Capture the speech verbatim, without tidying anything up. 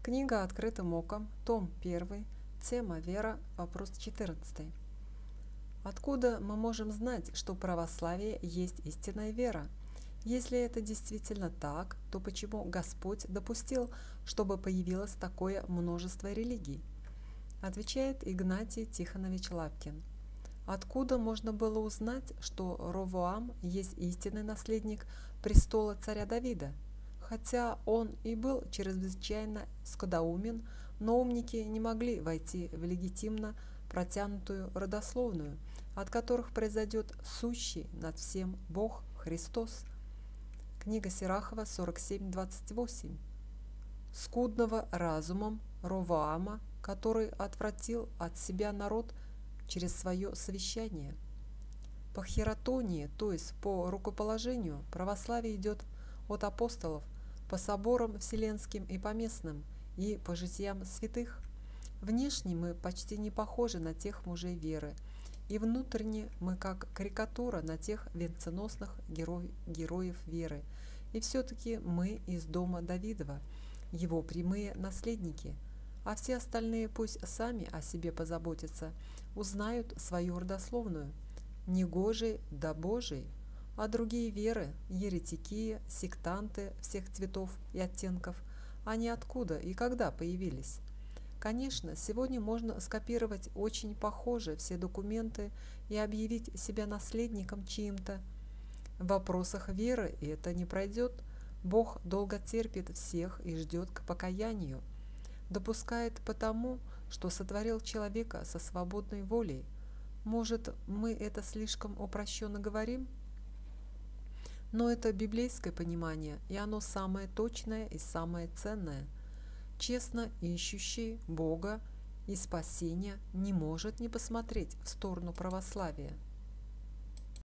Книга «Открытым оком», том один, тема «Вера», вопрос четырнадцатый. Откуда мы можем знать, что православие есть истинная вера? Если это действительно так, то почему Господь допустил, чтобы появилось такое множество религий? Отвечает Игнатий Тихонович Лапкин. Откуда можно было узнать, что Ровоам есть истинный наследник престола царя Давида? Хотя он и был чрезвычайно скудоумен, но умники не могли войти в легитимно протянутую родословную, от которых произойдет сущий над всем Бог Христос. Книга Сирахова сорок семь двадцать восемь. Скудного разумом Ровоама, который отвратил от себя народ через свое совещание. По хиротонии, то есть по рукоположению, православие идет от апостолов, по соборам вселенским и поместным, и по житиям святых. Внешне мы почти не похожи на тех мужей веры, и внутренне мы как карикатура на тех венценосных герой, героев веры. И все-таки мы из дома Давидова, его прямые наследники, а все остальные пусть сами о себе позаботятся, узнают свою родословную. Негожий да Божий, а другие веры, еретики, сектанты всех цветов и оттенков, они откуда и когда появились? Конечно, сегодня можно скопировать очень похоже все документы и объявить себя наследником чьим-то. В вопросах веры это не пройдет. Бог долго терпит всех и ждет к покаянию. Допускает потому, что сотворил человека со свободной волей. Может, мы это слишком упрощенно говорим? Но это библейское понимание, и оно самое точное и самое ценное. Честно ищущий Бога и спасения не может не посмотреть в сторону православия.